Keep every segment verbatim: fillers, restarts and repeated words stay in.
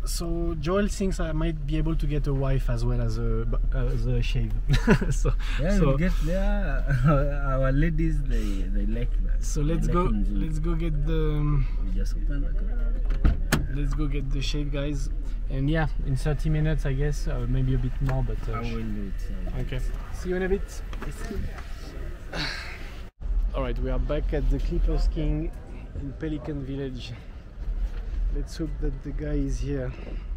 so Joel thinks I might be able to get a wife as well as a as a shave. so yeah, so we get yeah. Our ladies they they like that. so let's They go. like enjoy. Let's go get the. Um, We just open the car. let's go get the shave, guys. And yeah, in thirty minutes, I guess, uh, maybe a bit more, but. Uh, I will do it. Okay. See you in a bit. Alright, we are back at the Clippers King in Pelican Village. Let's hope that the guy is here.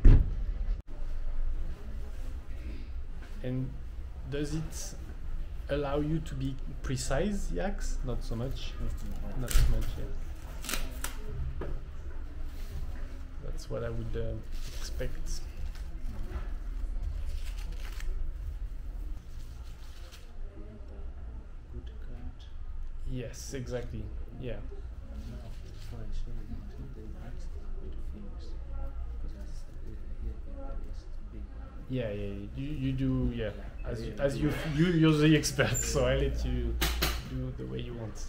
And does it allow you to be precise, Yax? Not so much. Not so much, yeah. That's what I would uh, expect. Yes, exactly. Yeah. Yeah, yeah. You, you do, yeah. As you, as you you you're the expert, so I let you do the way you want.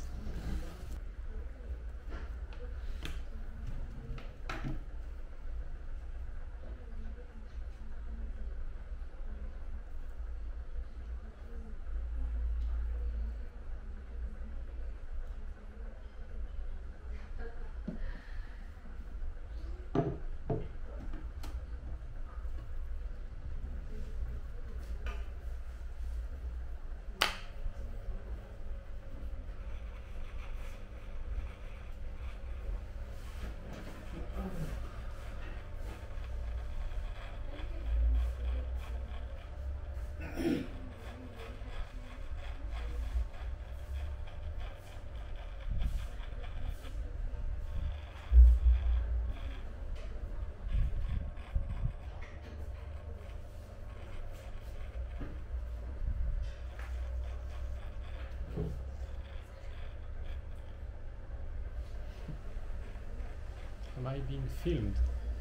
Am I being filmed?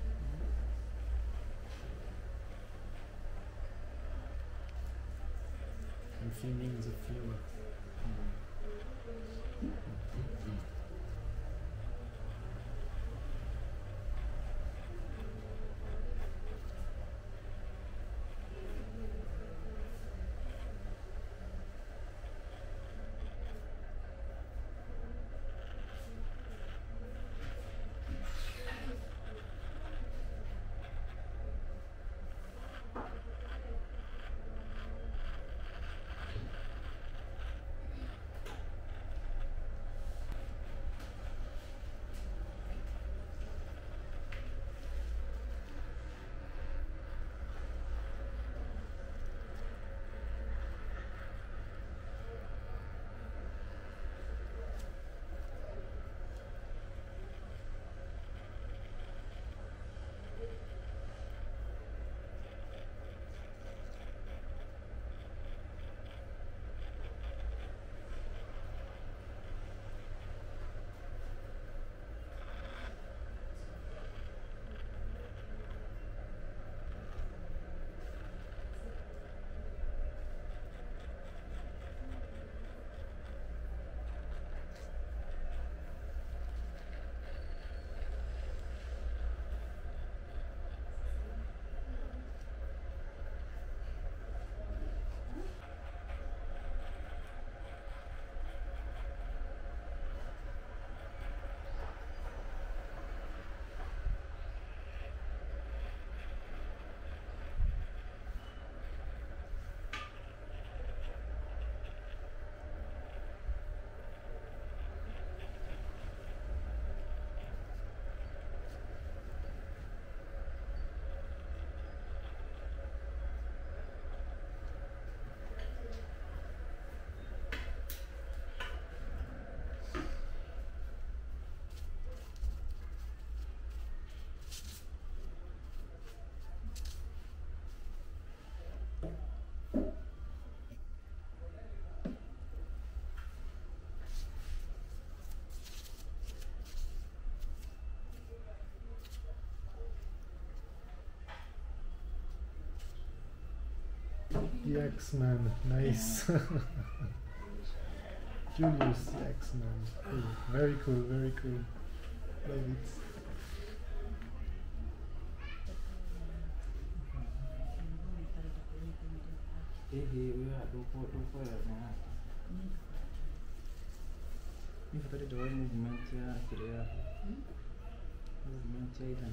I'm filming the film. The X-Man, nice. Julius the X-Man. Cool. Very cool, very cool. Love it. Eh, eh, we are do for do for na. Ni fatari da wani movement ya kira. Movement ya idan.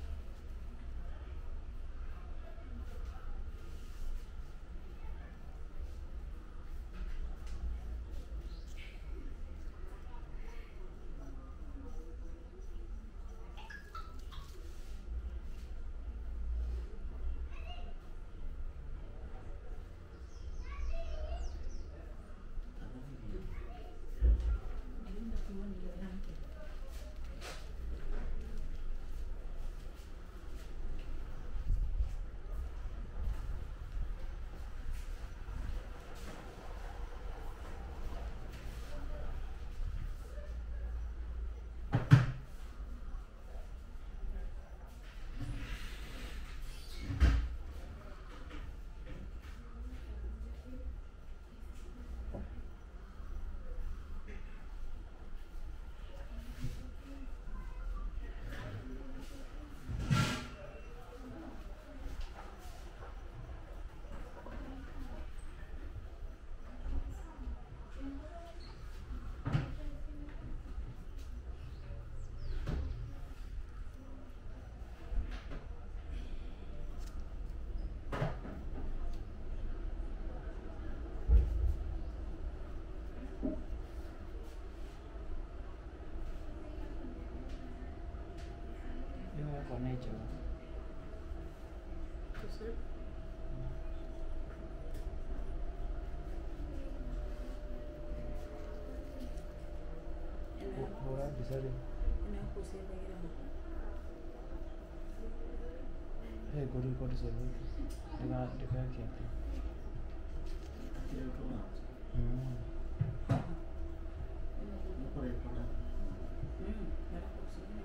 Kwa nature. Kusip. Bora bisa deh. Ina kusip lagi dah. Eh, kori kori sebe. Dengan dengan kiat. Hmm. Hmm, ada kusip ni.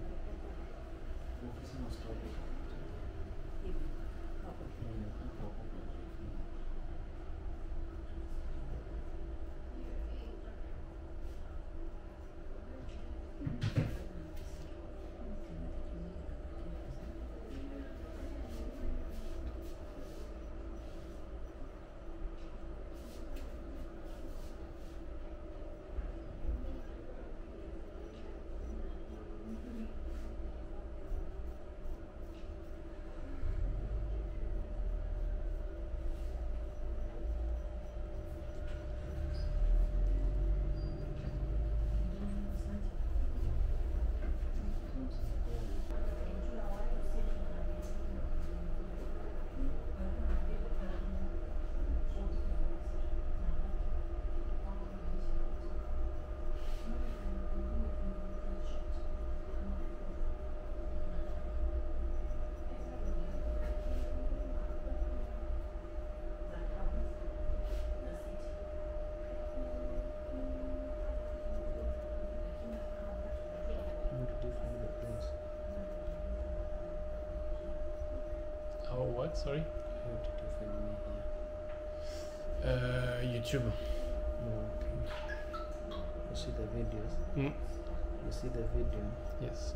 Oh, what? Sorry? How did you find me here? Uh, YouTube. Oh, okay. You see the videos? Mm. You see the video? Yes.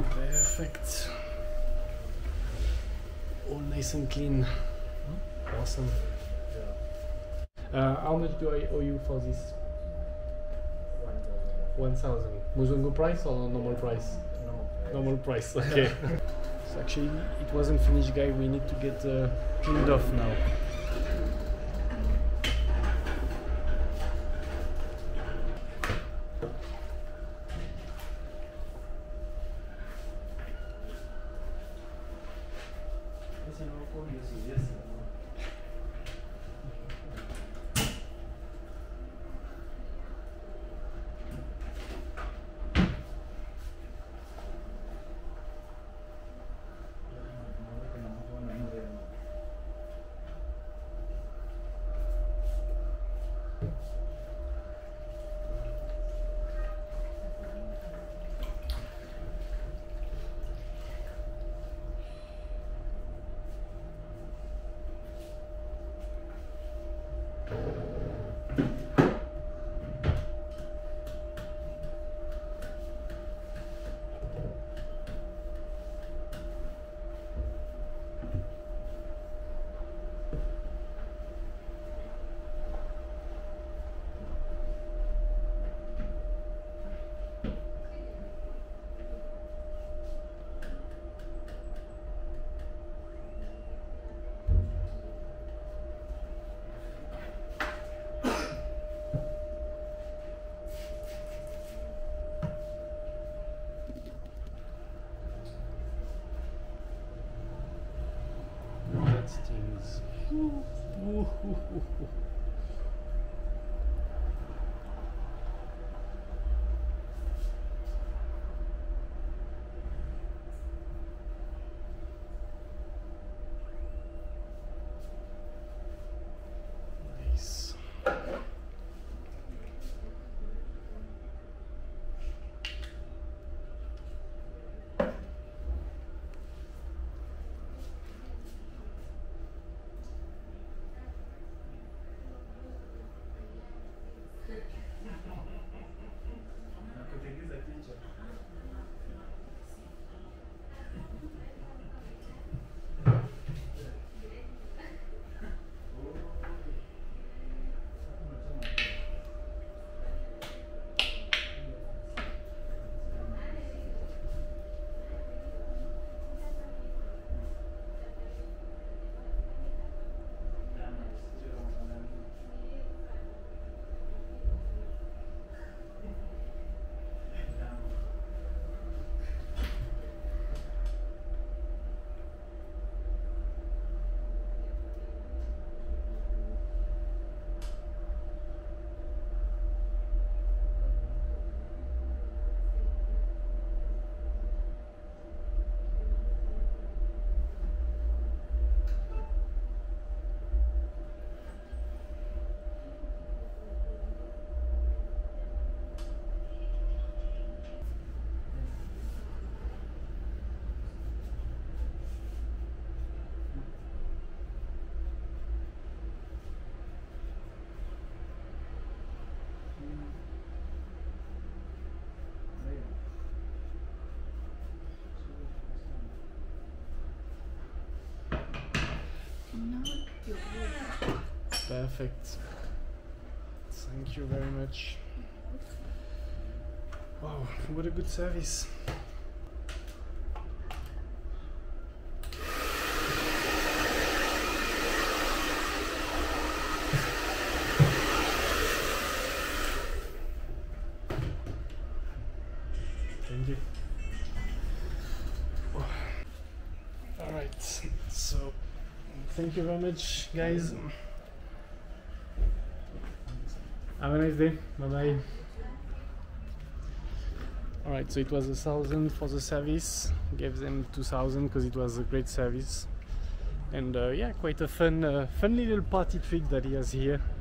Perfect. All nice and clean. Awesome. Uh, how much do I owe you for this? one thousand. Muzungu price or normal price? Normal price, okay. So actually, it wasn't finished, guy. We need to get uh, cleaned off now. Stings. Ooh, ooh, ooh, ooh. Nice. Perfect. Thank you very much. Wow, what a good service. Thank you. All right, so thank you very much, guys. Have a nice day. Bye bye. Alright, so it was a thousand for the service. Gave them two thousand because it was a great service. And uh, yeah, quite a fun, uh, fun little party trick that he has here.